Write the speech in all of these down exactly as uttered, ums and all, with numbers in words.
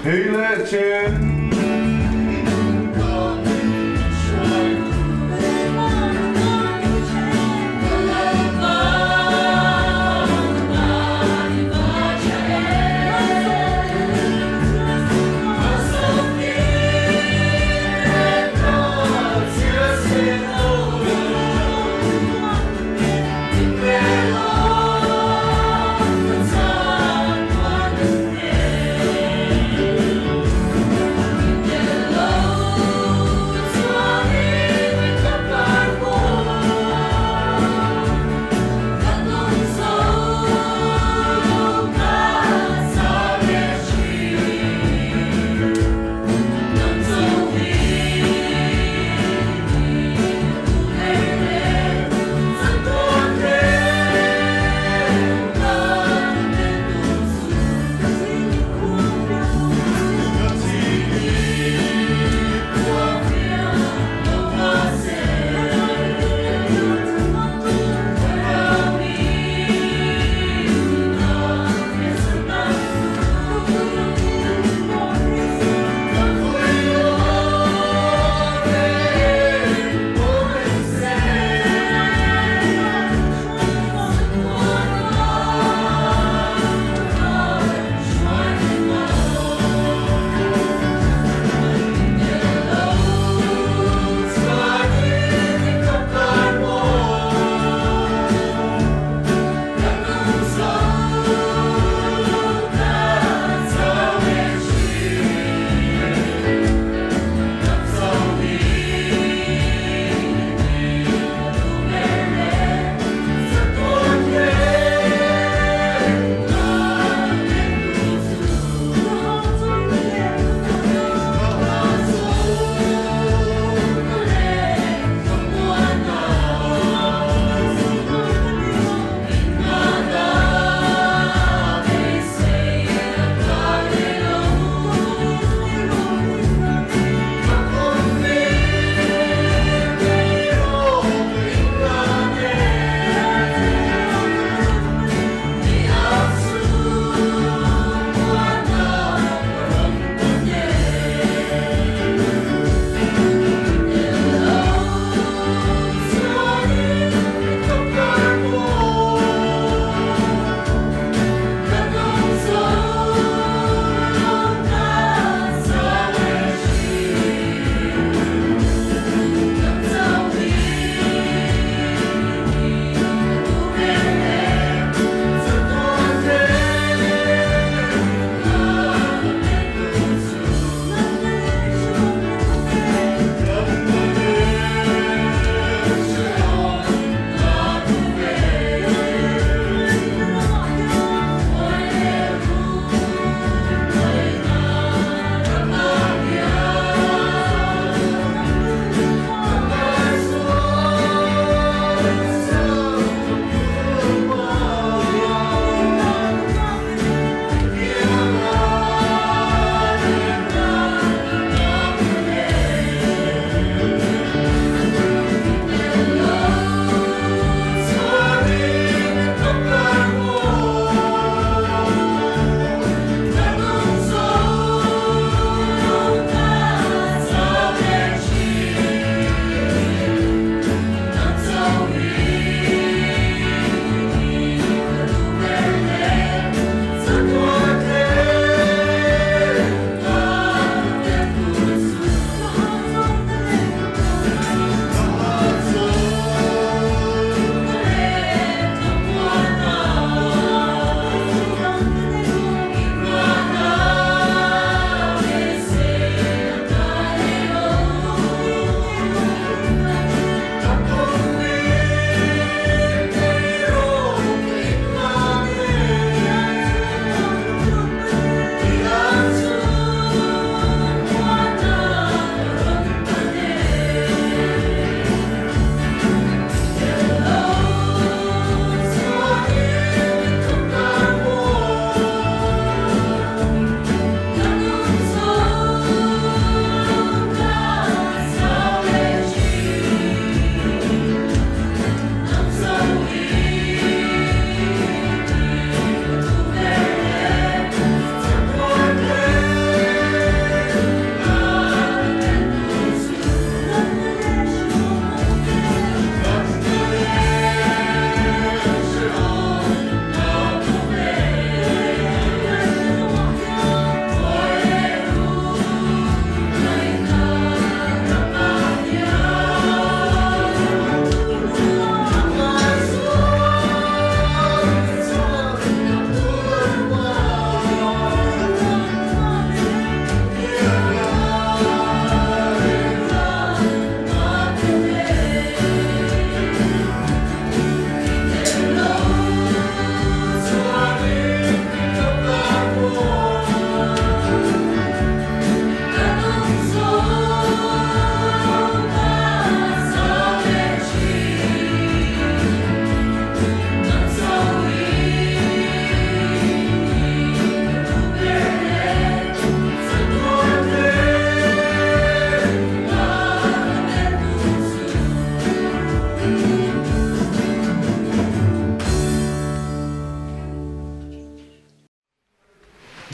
喜乐前。 Hãy subscribe cho kênh Ghiền Mì Gõ để không bỏ lỡ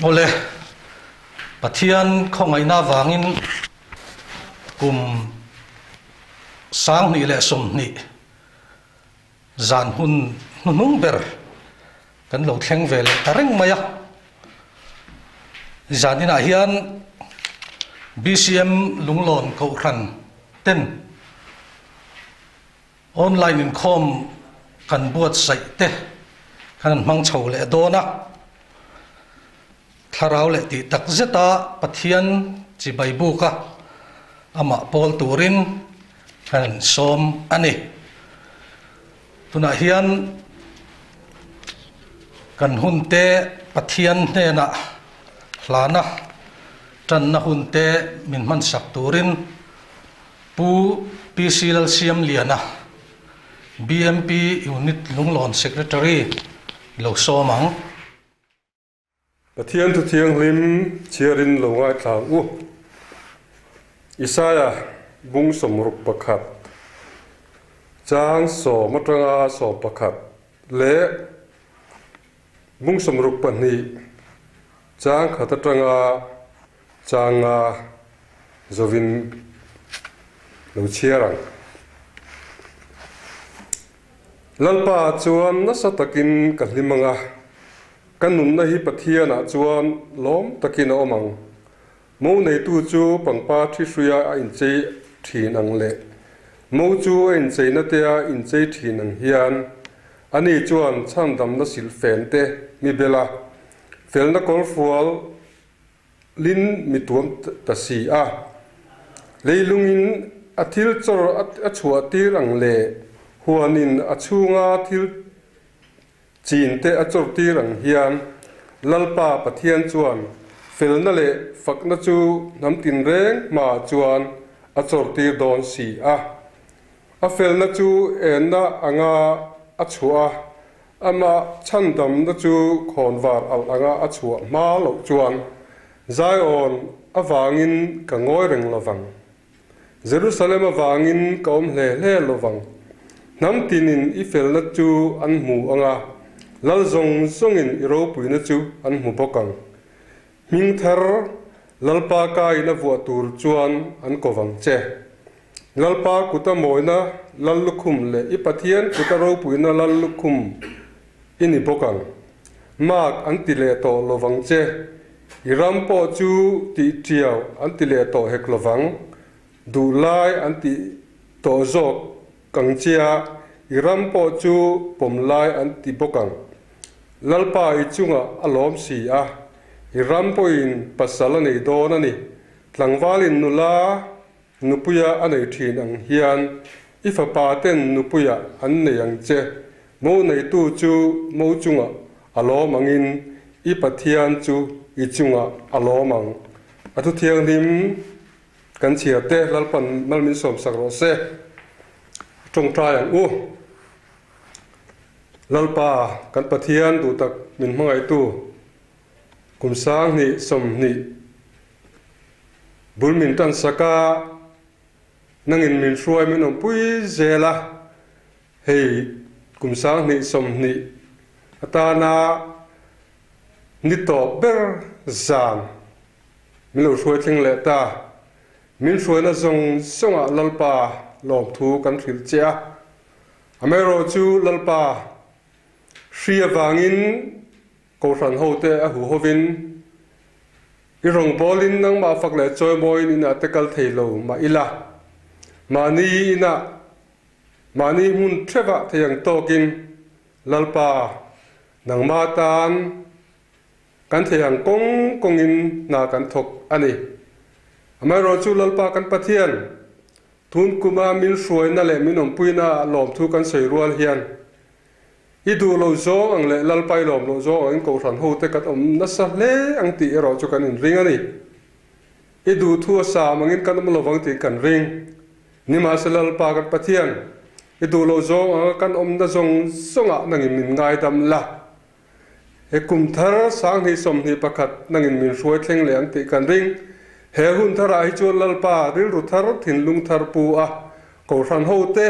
ole pathian khongai na wangin kum sang ni le som ni zan hun nung ber kan lo thleng vel tareng maya zanina hian B C M lunglon ko ran ten online in com kan buat sai te kan mang chho le dona tharau le ti tak zeta pathian chi baibu ka ama pol turin kan som ani tuna hian kan hunte pathian ne na hlana tan na hunte min man sak turin pu P C L siam liana B M P unit lunglon secretary lo somang pathian tu thiang lim chiarin lo ngai thang u Isaya bung somruk pakhat chang so matanga so pakhat le bung somruk pani chang khatatanga changa zovin lo chiarang lalpa chuan na satakin kahlimanga kanun na hi pathiana chuan lom takin omang mo nei tu chu pangpa thisuya a in chei thin ang le mo chu in chei na te a in chei thin ang hian ani chuan chandam na sil fen te mi bela fel na kol fual lin mi tuam ta si a leilungin athil chor a chua tir ang le huanin achunga thil chin te achor tir ang hian lalpa pathian chuan felna le fakna chu namtin reng ma chuan achor tir don si a a felna chu enna anga achua ama chandam na chu khonwar al anga achua ma lo chuan zion awangin kangoi reng lawang Jerusalem awangin kaum hle hle lawang namtinin i felna chu an mu anga lal zong zongin iro puina chu an mu bokang ming thar lalpa kai na vua tur chuan an kowang che lalpa kuta moina lal lukhum le i pathian kuta ro puina lal lukhum ini bokang mak an tile to lowang che iram po chu ti tiaw an tile to hek lowang du lai an ti to zok kang chia iram po chu pom lai an ti bokang lalpa i chunga alom si a iram po in pasala nei dona ni tlangwalin nula nupuya anei thin ang hian ifa paten nupuya an nei ang che mo nei tu chu mo chunga alom angin i pathian chu i chunga alom ang atu thiang lim kan chia te lalpan malmin som sak ro se trong trai ang u lalpa kan pathian du tak min mangai tu kum sang ni som ni bulmin tan saka nangin min suai min om pui zela hei kum sang ni som ni atana ni to ber zan min lo suai thing le ta min suai na zong songa lalpa lom thu kan thil chia amero chu lalpa Shia wangin ko ran hote a hu hovin irong bolin nang ma fak le choi moin ina tekal theilo ma ila mani ina mani hun theva theyang tokin lalpa nang ma tan kan theyang kong kongin na kan thok ani amaro chu lalpa kan pathian thun kuma min suai na le min om puina lom thu kan sei rual hian idu lo zo ang le lalpai lom lo zo ang ko ran ho te kat om na sa le ang ti ro chu kan in ring ani idu thu sa mangin kan lo wang ti kan ring ni ma sa lalpa kan pathian idu lo zo ang kan om na zong songa nangin min ngai dam la he kum thar sang hi som hi pakhat nangin min suai thleng le ang ti kan ring he hun thara hi chu lalpa ril ru thar thin lung thar pu a ko ran ho te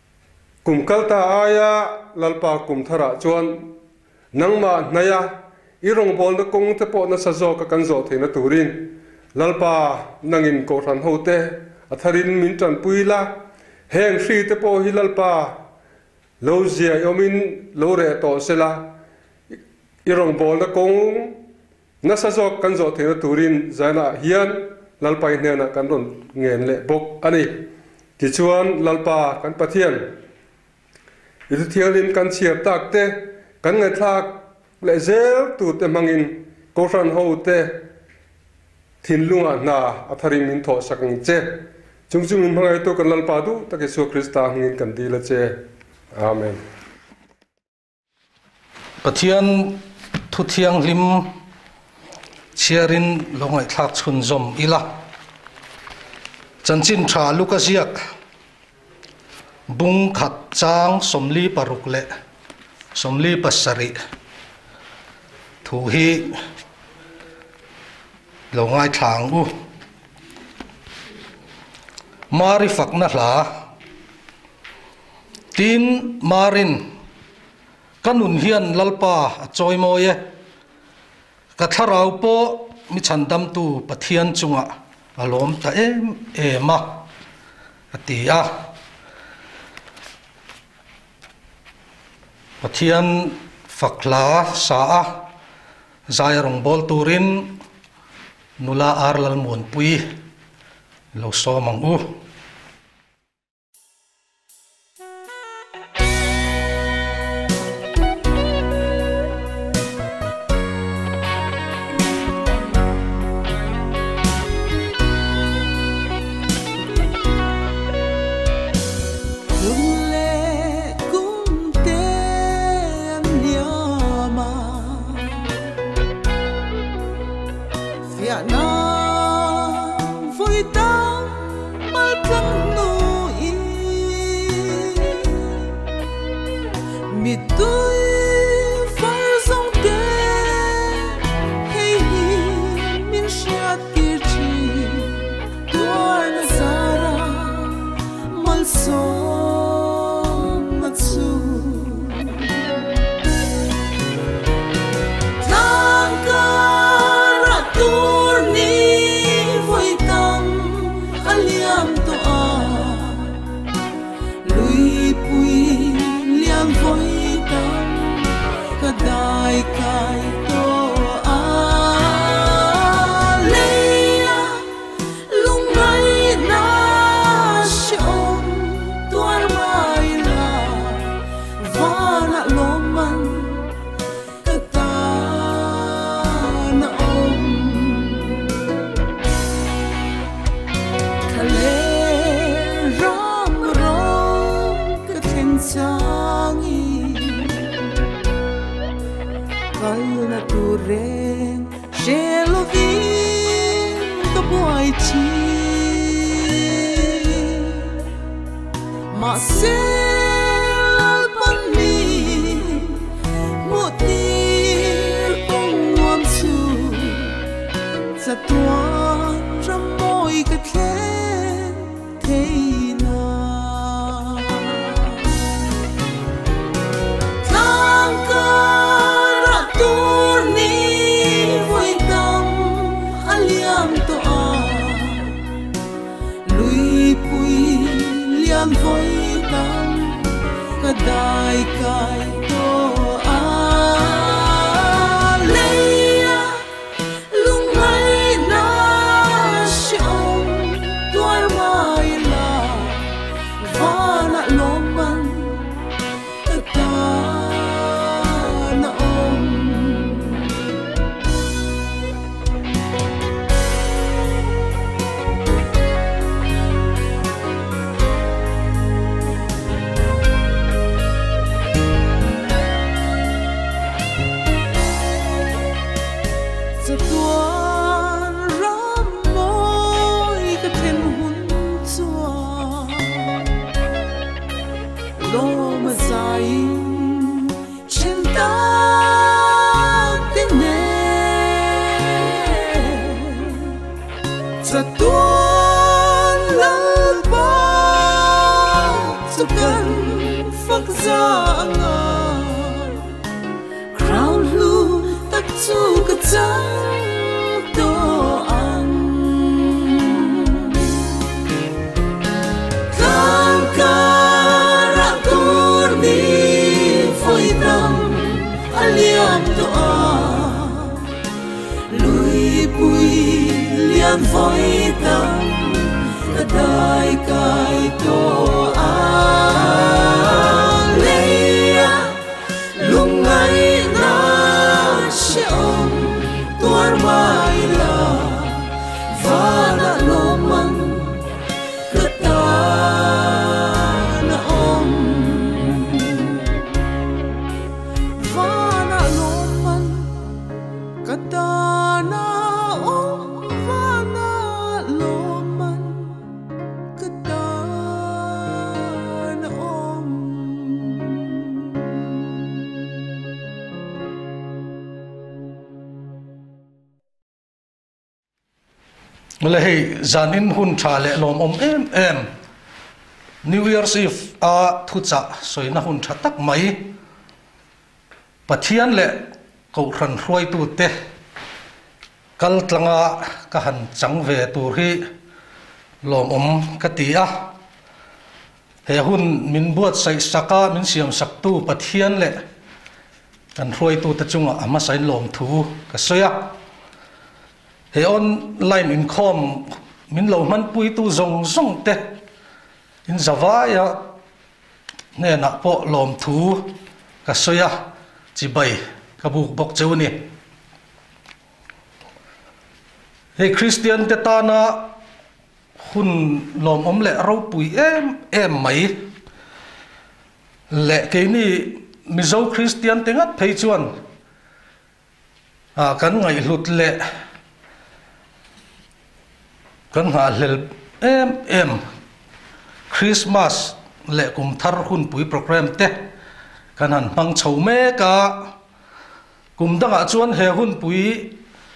kum kalta aya lalpa kum thara chuan nangma naya irong bol na kong te po na sa zo ka kan zo the na turin lalpa nangin ko ran hote atharin min tan puila heng hri te po hi lalpa lo zia yomin lo re to sela irong bol na kong na sa zo kan zo the na turin zana hian lalpa ne na kan ron ngen le bok ani ti chuan lalpa kan pathian itu thialin kan chiar tak te kan ngai thak le zel tu te mangin ko ran ho te thin lunga na atharing min tho sakang che chung chung min mangai to kan lalpa du ta ke so krista hangin kan di la che amen pathian thu thiang lim chiarin longai thak chhun zom ila chanchin tha lukasiak bung khat chang somli parukle somli pasari thu hi longai thang u mari fakna hla tin marin kanun hian lalpa choi moye ka tharau po mi chandam tu pathian chunga alom ta em ema atia pathian fakla sa zai rong bol turin nula arlal mon pui lo so mang u Crown who tak chẳng tô ăn càng cả ra tur đi phơi tâm aliam toa lui bui lian phơi tâm cả đời cài tô an leia lung ngày na sẽ ôm tuar mai la và na lo man cả ta na ôm và na lo man cả ta na ôm và na lo man cả ta na ôm. Mala hei zanin hun tha le lom om em em New Year's Eve a thu cha soina hun tha tak mai pathian le ko ran hroi tu te kal tlanga ka han chang ve tur hi lom om ka ti a he hun min buat sai saka min siam sak tu pathian le kan hroi tu ta chunga ama sai lom thu ka soya he online in com min lo man pui tu zong zong te in zawaya ne na po lom thu ka soya chi bai ka buk bok cheu ni he Christian te ta na hun lom om le ro pui em em mai le ke ni mi zo Christian te ngat phei chuan a kan ngai lut le kan ha lel em em Christmas le kum thar hun pui program te kan han mang chho me ka kum danga chuan he hun pui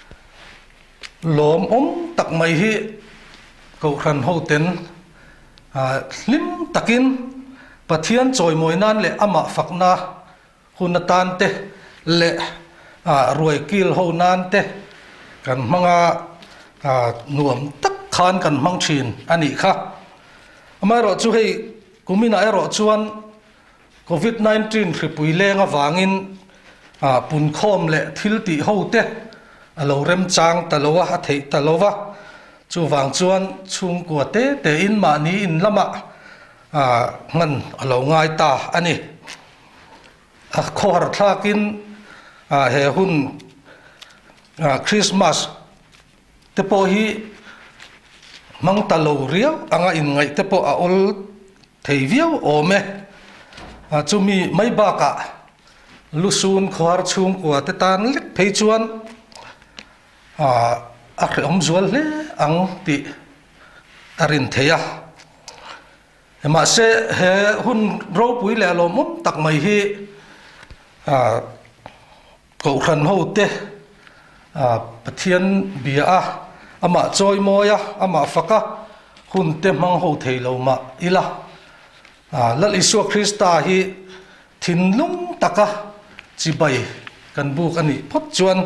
lom om tak mai hi ko ran ho ten a lim takin pathian choi moi nan le ama fakna hunatan te le a ruai kil ho nan te kan manga a nuam tak khan kan mang thin ani kha amai ro chu hei kumina e ro chuan covid nineteen hripui lenga wangin a pun khom le thil ti ho te alo rem chang talowa a thei talowa chu wang chuan chung ko te te in ma ni in lama a ngan alo ngai ta ani a khor thlakin a he hun a Christmas te po hi mang talo riau anga in ngai te po a ol thei viau ome a chumi mai ba ka lusun khwar chung ko te tan lek phei chuan a a khom zual le ang ti arin theya ema se he hun ro pui le lo mum tak mai hi a ko khan ho te a pathian bia a ama choi moya ama faka hun te mang ho thei lo ma ila a lal isu Krista hi thinlung taka chi bai kan buk ani phot chuan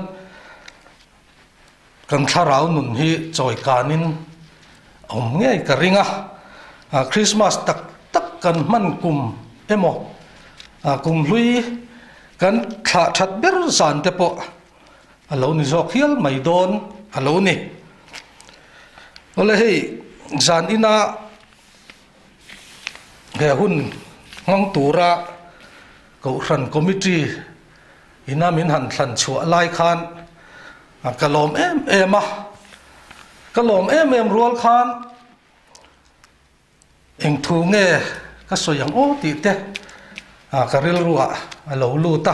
kan tharau nun hi choi kanin om nge ka ringa a Christmas tak tak kan man kum emo a kum hlui kan tha that ber san te po alo ni zo khial mai don alo ni ole hei zan ina he hun ngang tura ko ran committee ina min han thlan chua lai khan a kalom em em a kalom em em rual khan eng thu nge ka soyang o ti te a karil ruwa alo lu ta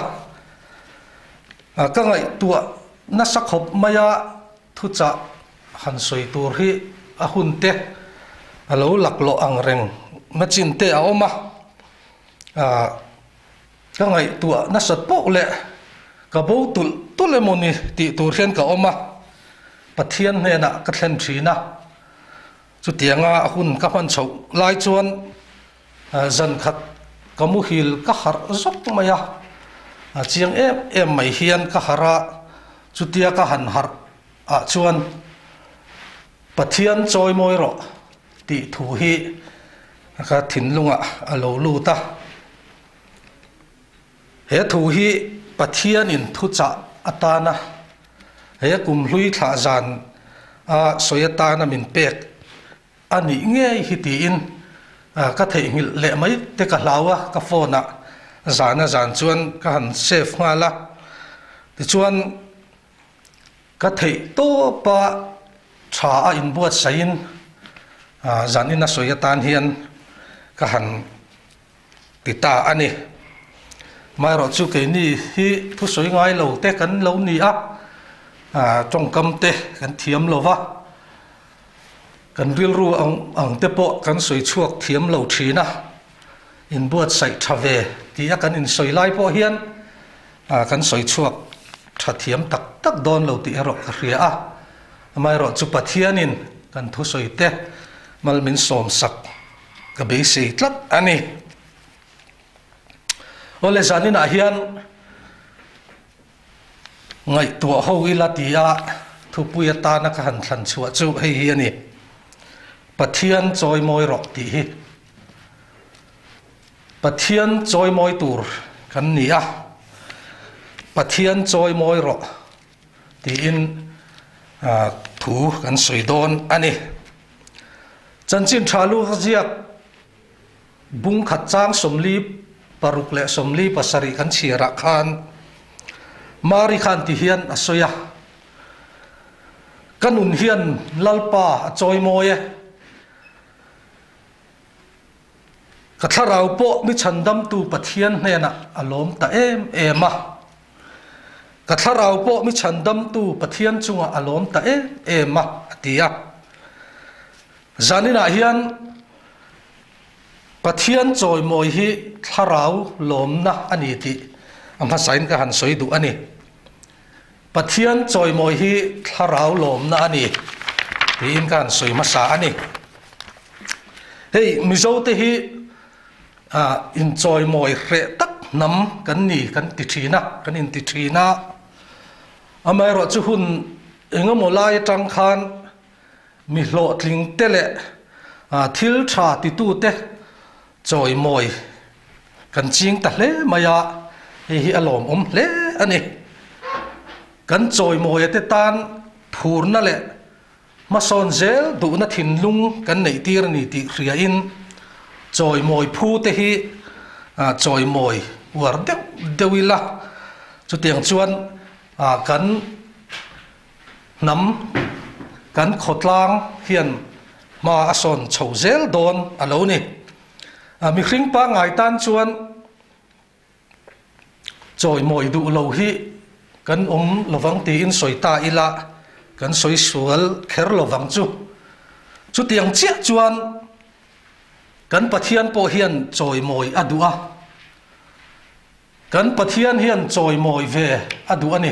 a ka ngai tua na sakhop maya thu cha han soi tur hi a hun te alo laklo ang reng ma chin te a oma a ka ngai tua na sat po le ka bo tul tulemoni ti tur hian ka oma pathian ne na ka thlen thina chu tianga a hun ka man chho lai chuan zan khat kamu hil ka har zok maya chiang em em mai hian ka hara chu tia ka han har a chuan pathian choi moi ro ti thu hi ka thin lunga alo lu ta he thu hi pathian in thu cha atana he kum hlui thla zan a soyatana min pek ani nge hi ti in ka thei ngil le mai te ka hlawa ka phone a zana zan chuan ka han save nga la ti chuan ka thei to pa tha a in buat sain zan in a soyatan hian ka han tita ani mai ro chu ke ni hi thu soi ngai lo te kan lo ni a trong kam te kan thiam lo wa kan ril ru ang ang te po kan soi chuak thiam lo thina in buat sai thave ti a kan in soi lai po hian kan soi chuak tha thiam tak tak don lo ti ro ka ria a mai ro chu pathian in kan thu soi te mal min som sak ka be sei tlat ani ole zanin a hian ngai tua ho ila tia thu puya ta na ka han thlan chua chu hei hi ani pathian choi moi ro ti hi pathian choi moi tur kan ni a pathian choi moi ro ti in thu kan soi don ani chanchin thalu khaziak bung khat chang somli paruk le somli pasari kan chira khan mari khan ti hian asoya kanun hian lalpa choi moye katharau po mi chandam tu pathian hena alom ta em ema katharau po mi chandam tu pathian chunga alom ta em ema atia zanina hian pathian choi moi hi tharau lomna ani ti amma sain ka han soi du ani pathian choi moi hi tharau lomna ani ti in kan soi ma sa ani hei mizo te hi a in choi moi re tak nam kan ni kan ti thina kan in ti thina amai ro chu hun engamo lai tang khan mi hlo tling tele a thil tha ti tu te choi moi kan ching ta hle maya hi alom om hle ani kan choi moi te tan phurna le ma son zel du na thin lung kan nei tir ni ti ria in choi moi phu te hi a choi moi war de dewila chu tiang chuan a kan nam kan khotlang hian ma ason chho zel don alo ni a mi khring pa ngai tan chuan choi moi du lo hi kan om lovang ti in soita ila kan soi sual kher lovang chu chu tiang chia chuan kan pathian po hian choi moi adua kan pathian hian choi moi ve adu ani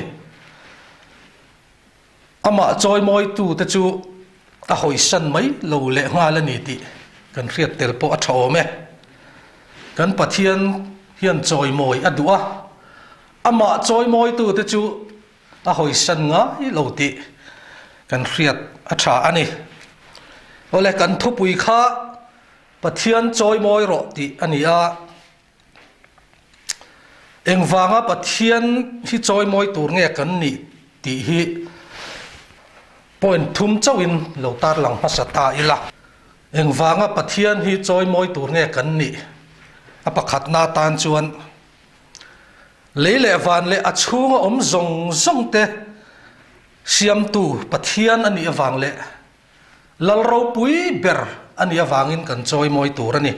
ama choi moi tu te chu a hoi san mai lo le nga la ni ti kan riat tel po a tho me kan pathian hian choi moi adua ama choi moi tu te chu a hoi san nga i lo ti kan riat a tha ani ole kan thu pui kha pathian choi moi ro ti ani a engwanga pathian hi choi moi tur nge kan ni ti hi point thum chawin lo tar lang masata ila engwanga pathian hi choi moi tur nge kan ni apakhat na tan chuan leile van le achunga om zong zong te siam tu pathian ani awang le lalro pui ber ani awangin kan choi moi tur ani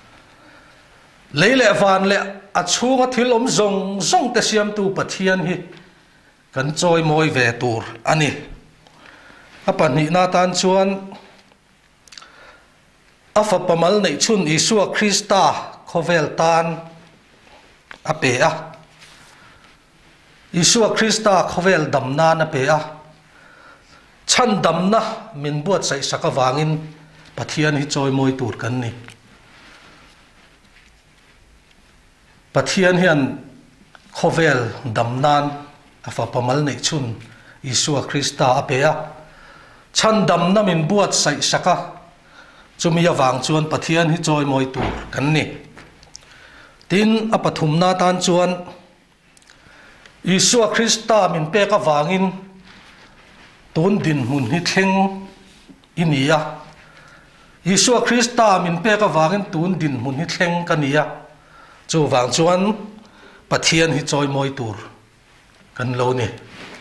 leile van le achunga thil om zong zong te siam tu pathian hi kan choi moi ve tur ani apan ni na tan chuan afa pamal nei chun isua krista khovel tan ape a isua krista khovel damna na pe a chan damna min buat sai sakawangin pathian hi choi moi tur kan ni pathian hian khovel damnan afa pamal nei chun Isua Krista apea chan dam namin buat sai saka chumi awang chuan Pathian hi choi moi tur kan ni tin apathum na tan chuan Isua Krista min peka wangin tun din mun hi thleng inia Isua Krista min peka wangin tun din mun hi thleng kania chu wang chuan Pathian hi choi moi tur kan lo ni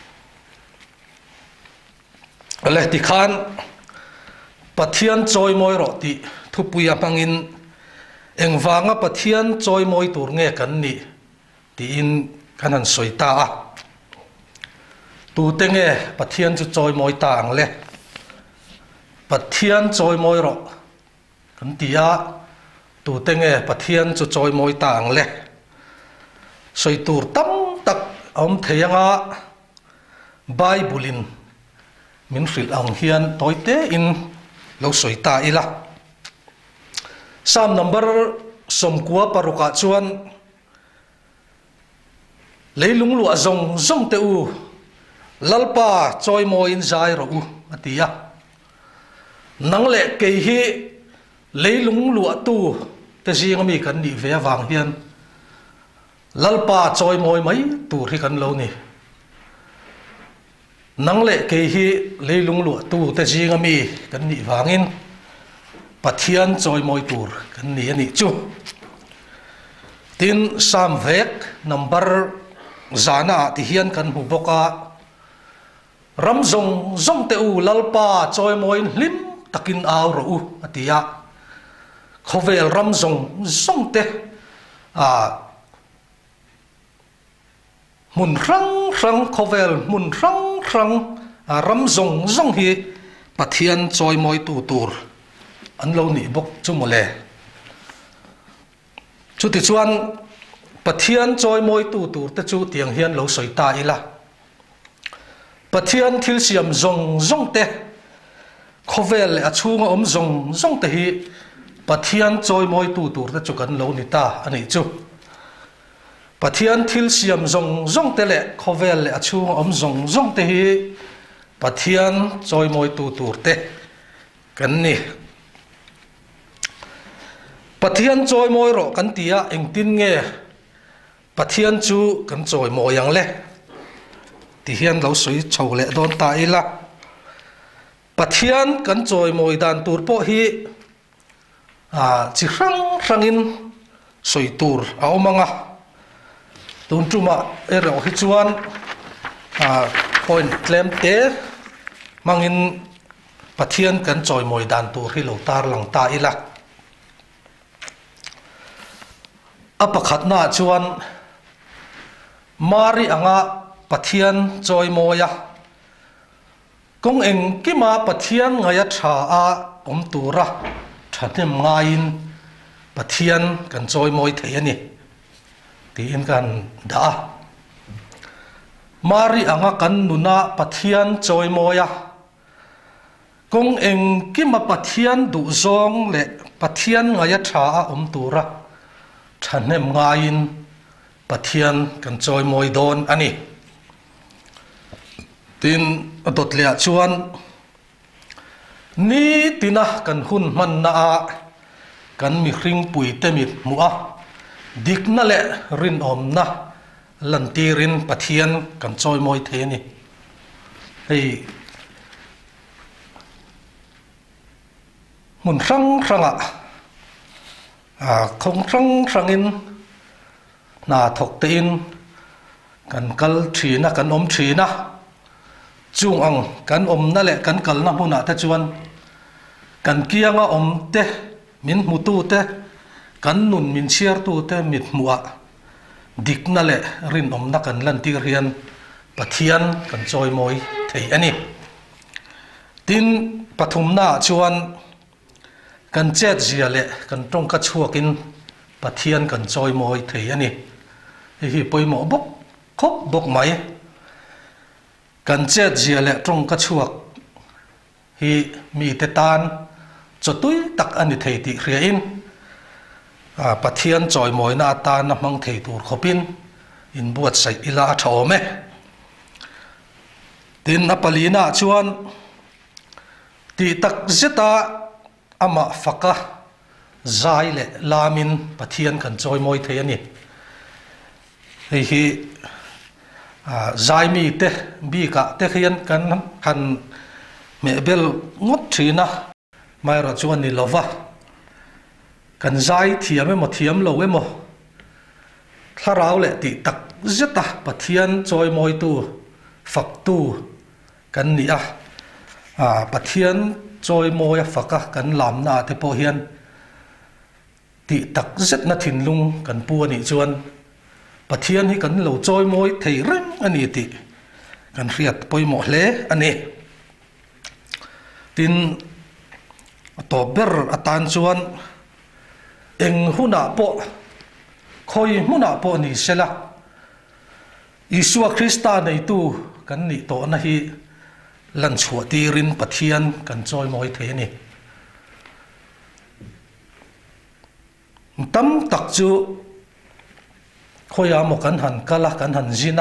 ale ti khan Pathian choi moi ro ti thupuya mangin engwanga Pathian choi moi tur nge kan ni ti in kanan soita a tu tenge Pathian chu choi moi ta ang le Pathian choi moi ro kan tia tu tenge Pathian chu choi moi ta ang le soi tur tam tak om theyanga Bible min fil ang hian toite in lo soita ila Psalm number somkua paruka chuan leilung lu azong zong te u lalpa choi mo in zai ro u atia nang le ke hi leilung lu tu te jing mi kan ni ve wang hian lalpa choi moi mai tu ri kan lo ni nang le ke hi leilung lu tu te jing mi kan ni wangin Pathian choi moi tur kan ni ani chu tin sam vek number zana ti hian kan hu boka ram zong zong te u lalpa choi moi lim takin aw ro u atia khovel ram zong zong te a mun rang rang khovel mun rang rang ram zong zong hi Pathian choi moi tu tur an lo ni bok chu mole chu ti chuan Pathian choi moi tu tur te chu tiang hian lo soita ila Pathian thil siam zong zong te khovel a chunga om zong zong te hi Pathian choi moi tu tur te chu kan lo ni ta ani chu Pathian thil siam zong zong te le khovel a chunga om zong zong te hi Pathian choi moi tu tur te kan ni Pathian choi moi ro kan tia engtin nge Pathian chu kan choi mo yang le ti hian lo sui chho le don ta ila Pathian kan choi moi dan tur po hi a chi rang rangin soi tur a omanga tun tuma ero hi chuan a point claim te mangin Pathian kan choi moi dan tur hi lo tar lang ta ila apakhat na chuan mari anga Pathian choi moya kong eng kima Pathian ngaya tha a om tura thatem ngain Pathian kan choi moi theiani ti in kan da mari anga kan nuna Pathian choi moya kong eng kima Pathian du zong le Pathian ngaya tha a om tura thatem ngain Pathian kan choi moi don ani tin adot le chuan ni tina kan hun man na a kan mi hring pui te mit mu a dik na le rin om na lan ti rin Pathian kan choi moi the ni hei mun rang ranga a khong rang rangin na thok te in kan kal thina kan om thina chung ang kan om na le kan kal na huna ta chuan kan kianga om te min mu tu te kan nun min chiar tu te mit muwa dik na le rin om na kan lan tir hian Pathian kan choi moi thei ani tin pathum na chuan kan chet zia le kan tong ka chuakin Pathian kan choi moi thei ani hi poimo bok khop bok mai kan chet zia le tong ka chuak hi mi te tan chotui tak ani thei ti hria in a Pathian choi moi na ta na mang thei tur khopin in buat sai ila a thome tin apalina chuan ti tak zeta ama faka zai le lamin pathian kan choi moi the ani hei hi zai mi te bi ka te khian kan han me bel ngot thina mai ro chuan ni lova kan zai thiam emo thiam lo emo tharau le ti tak zeta pathian choi moi tu fak tu kan ni a à pathian choi moi faka kan lam na te po hian ti tak zet na thin lung kan pu ani chuan pathian hi kan lo choi moi thei reng ani ti kan riat poimo hle ani tin to ber atan chuan eng huna po khoi huna po ni sela Isua Krista nei tu kan ni to na hi lan chua tirin pathian kan choi moi the ni tam tak chu khoya mo kan han kala kan han zina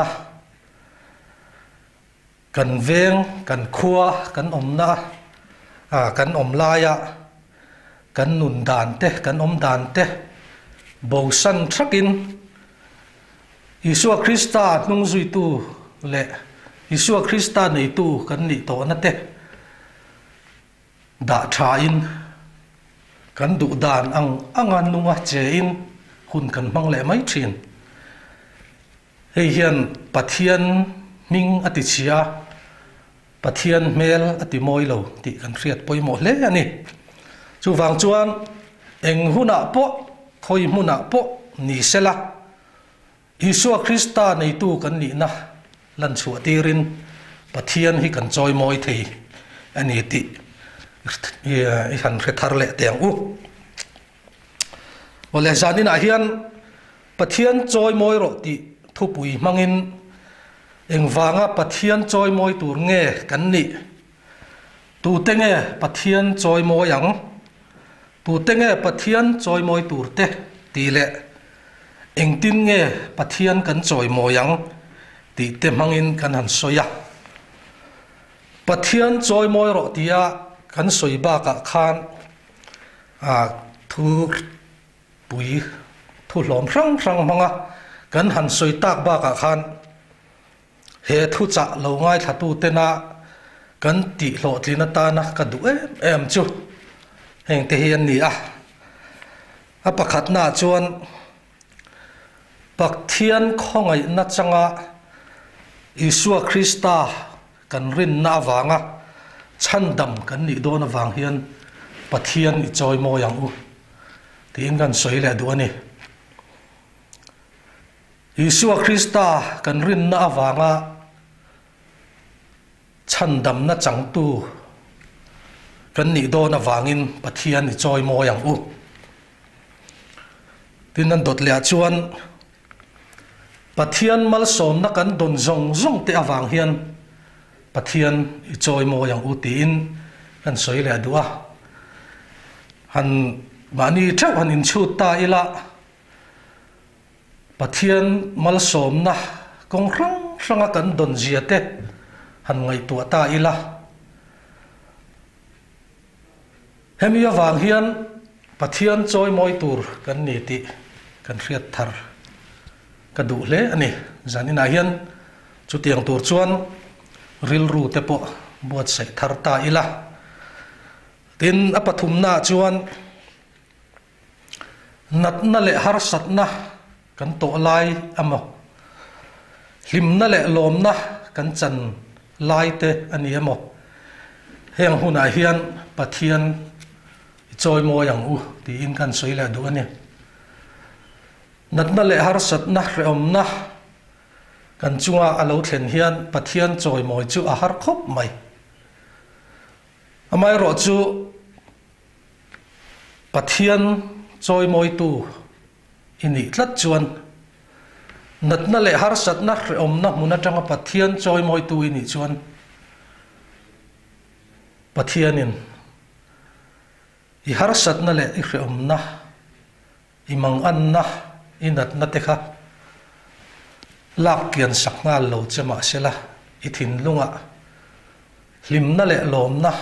kan veng kan khua kan omna à kan omlaya kan nun dan te kan om dan te bo san thakin Isua Krista nung zui tu le Isua Krista nei tu kan ni to na te da tha in kan du dan ang angan nunga che in hun kan mang le mai thin hei hian pathian ming ati chia pathian mel ati moi lo ti kan riat poimo hle ani chu wang chuan eng huna po khoi huna po ni sela Isua Krista nei tu kan ni na lan chua tirin pathian hi kan choi moi thei ani ti i han rethar le teng u ole zanin a hian pathian choi moi ro ti thupui mangin engwanga pathian choi moi tur nge kan ni tu tenge pathian choi moi yang tu tenge pathian choi moi tur te ti le engtin nge pathian kan choi moi yang ti te mangin kan han soya pathian choi moi ro tia kan soi ba ka khan a thu pui thu lom rang rang manga kan han soi tak ba ka khan he thu cha lo ngai thatu te na kan ti hlo tlina ta na ka du em em chu heng te hian ni a a pakhat na chuan pathian khongai na changa Isua Krista kan rin na wanga chandam kan ni do na wang hian pathian i choi mo yang u tin kan soi le du ani Isua Krista kan rin na wanga chandam na chang tu kan ni do na wangin pathian i choi mo yang u tin nan dot le chuan pathian mal som na kan don zong zong te awang hian pathian i choi mo yang u tin kan soi le duwa han mani thau han in chu ta ila pathian mal som na kong rang ranga kan don zia te han ngai tu ta ila hemi awang hian pathian choi moi tur kan ni ti kan riat thar ka du hle ani zanina hian chu tiang tur chuan ril ru te po buat sai thar ta ila tin apathum na chuan nat na le har sat na kan to lai amo hlim na le lom na kan chan lai te ani amo heng huna hian pathian choi mo yang u ti in kan soi la du ani nat na le har sat na reom na kan chunga alo thlen hian pathian choi moi chu a har khop mai amai ro chu pathian choi moi tu ini tlat chuan nat na le har sat na reom na muna tanga pathian choi moi tu ini chuan pathianin i har sat na le i reom na i mang an na i nat na te kha lak kian sakngal lo chama sela i thin lunga lim na le lom na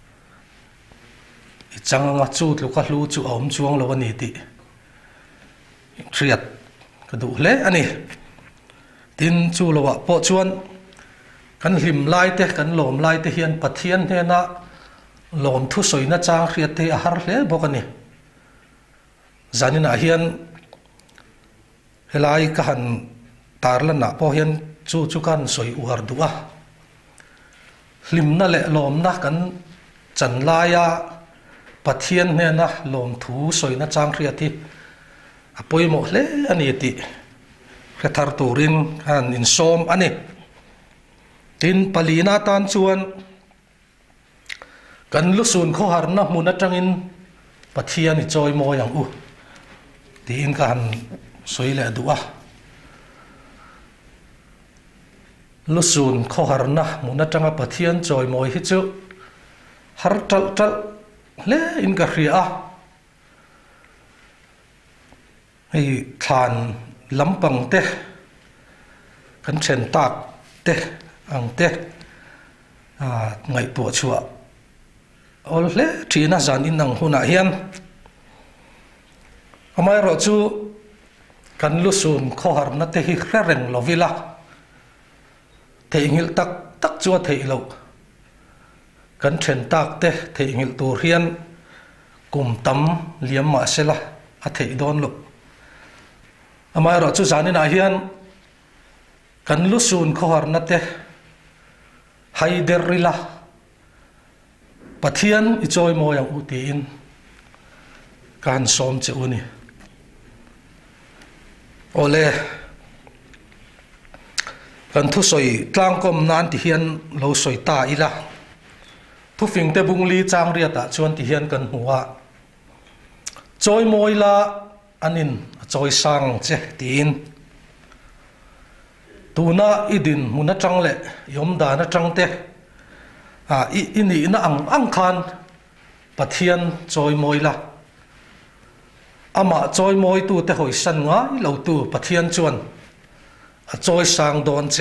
changa chu lu ka lu chu om chuang lo ani ti triat ka du le ani tin chu lo wa po chuan kan lim lai te kan lom lai te hian pathian he na lom thu soi na chang khriat te a har hle bok ani zanina hian helai ka han tarla na po hian chu chu kan soi uar duwa lim na le lom na kan chan laia pathian he na lom thu soi na chang khriat ti apoi mo hle ani ti khathar turin han in som ani tin palina tan chuan kan lu sun kho har na mun atangin pathian i choi mo yang u tin kan soi le duwa lu sun kho har na mun atanga pathian choi moi hi chu har tal tal le in ka ria ei than lampang te kan chen tak te ang te à ngày tuổi chùa ol le thina zan in nang huna hian amai ro chu kan lu sun kho har na te hi reng lovila theingil tak tak chua thei lo kan chen tak te theingil tur hian kum tam liam ma sela a thei don lo amai ro chu zanin a hian kan lu sun kho har na te Haiderila pathian i choi mo yang utiin kan som che uni ole kan thu soi tlang kom nan ti hian lo soi ta ila thu fing te bungli chang ria ta chuan ti hian kan huwa choi moila anin choi sang che tin tuna idin muna chang le yom da na chang te a i ini na ang ang khan pathian choi moila ama choi moi tu te hoi san nga i lo tu pathian chuan a choi sang don che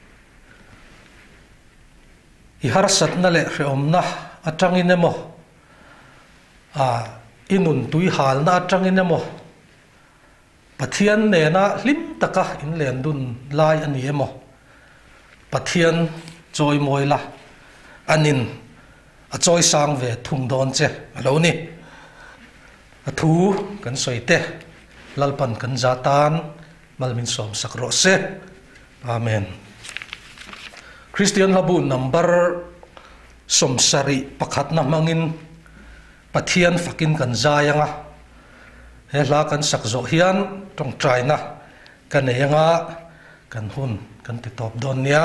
i har sat na le hreom na atangin emo a inun tui hal na atangin emo pathian ne na lim taka in len dun lai ani emo pathian choi moi la anin a choi sang ve thung don che alo ni a thu kan soi te lalpan kan zatan malmin som sakro se amen Christian labu number som sari pakhat na mangin pathian fakin kan zayanga hela kan sakzo hian tong trai na kan eyanga kan hun kan ti top don nia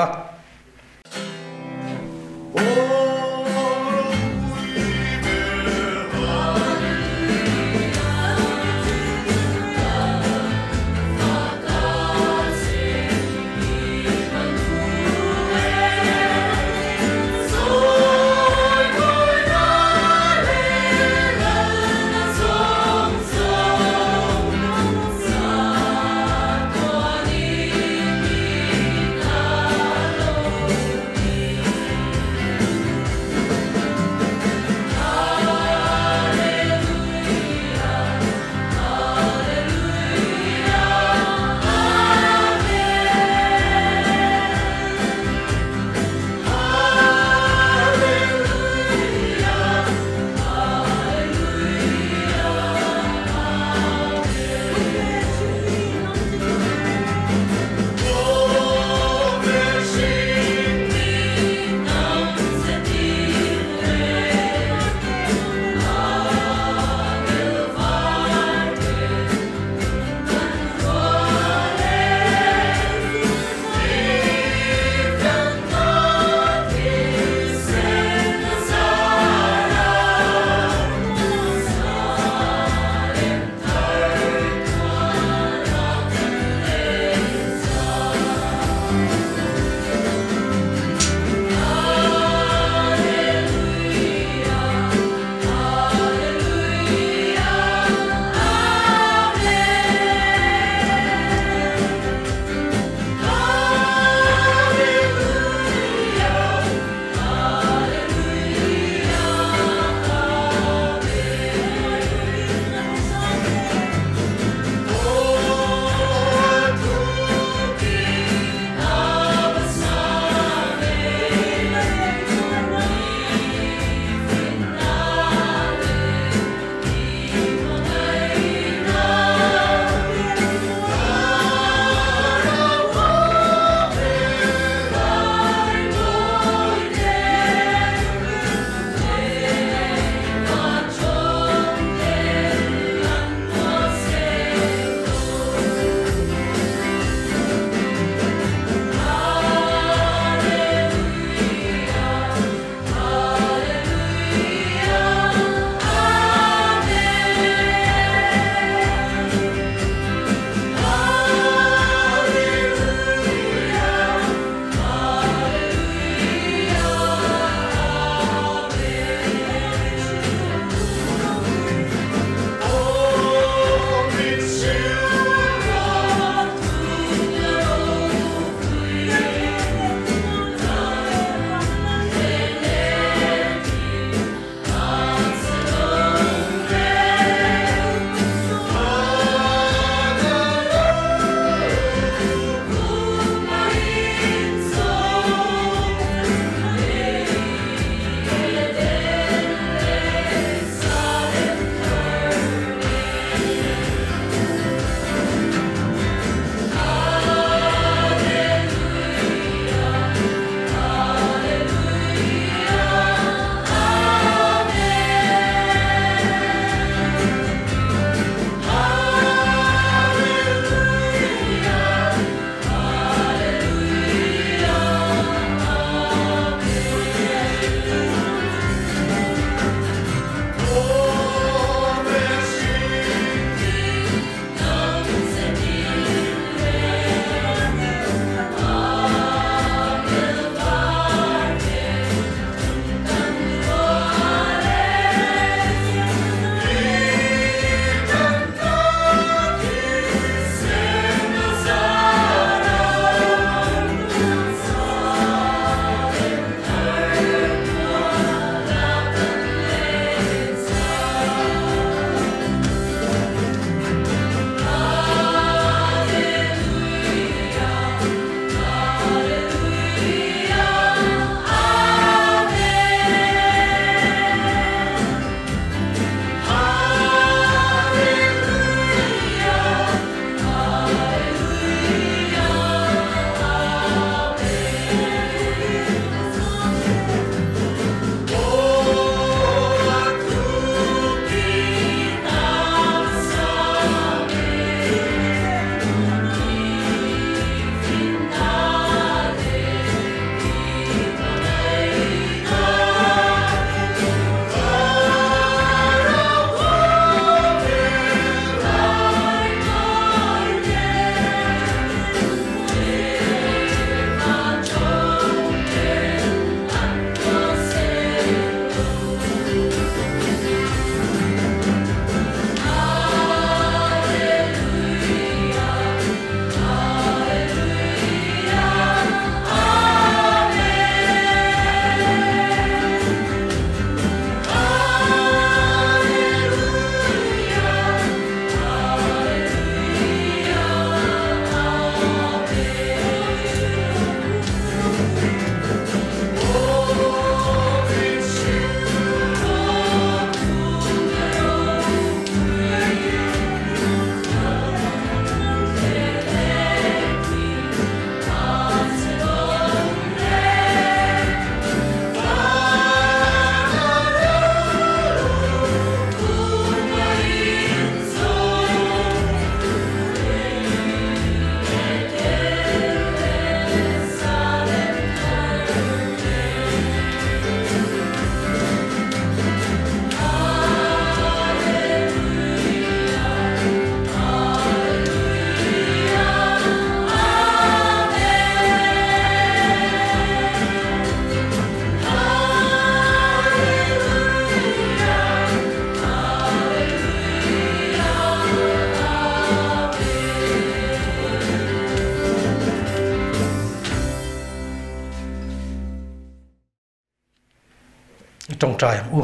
trong trai u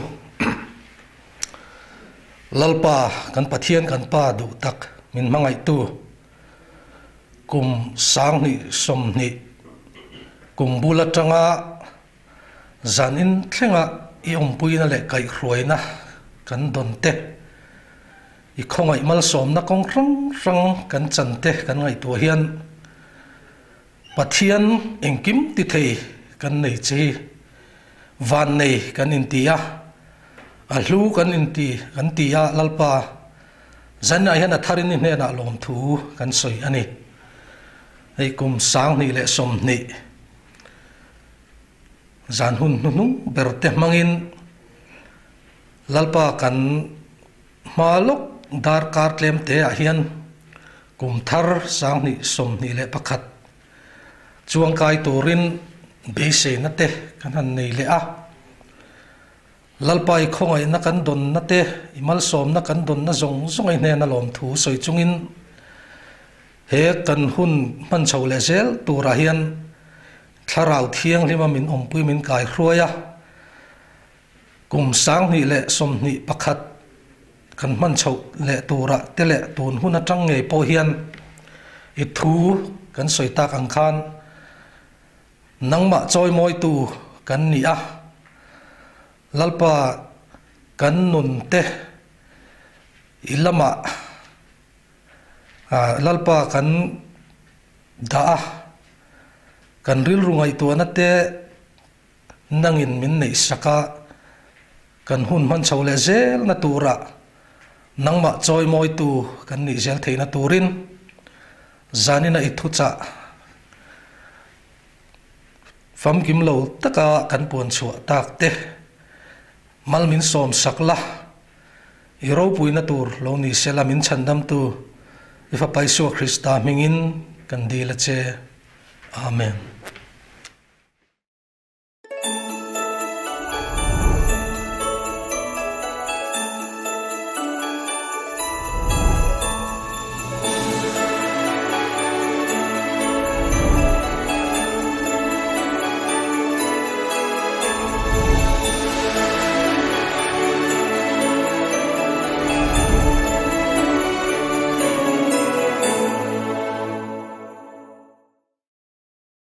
lalpa kan pathian kan pa du tak min mangai tu kum sang ni som ni kum bula tanga zanin thlenga i ompuina le kai hruaina kan donte i khongai mal som na kong rang rang kan chante kan ngai tu hian pathian engkim ti thei kan nei chi van nei kan intia a hlu kan inti kan tia lalpa zan a hian a tharin ne na lom thu kan soi ani ei kum sang ni le som ni zan hun nu nu berte mangin lalpa kan malok dar kar tlem te a hian kum thar sang ni som ni le pakhat chuang kai turin be se na te kan han nei le a lalpai khongai na kan don na te imal som na kan don na zong zong ai ne na lom thu soi chungin he kan hun man chho le zel tura hian tharau thiang lima min ompui min kai hruaya kum sang ni le som ni pakhat kan man chho le tura te le tun hun atang nge po hian i thu kan soi tak ang khan nangma choi moi tu kan ni a lalpa kan nun te ilama a lalpa kan da kan ril rungai tu na te nangin min nei saka kan hun man chole zel na tura nangma choi moi tu kan ni zel theina turin zanina i thu cha fam kim lo taka kan pon chua tak te malmin som sakla iro puina tur lo ni selamin chandam tu ifa paiso Krista mingin kan dila che amen.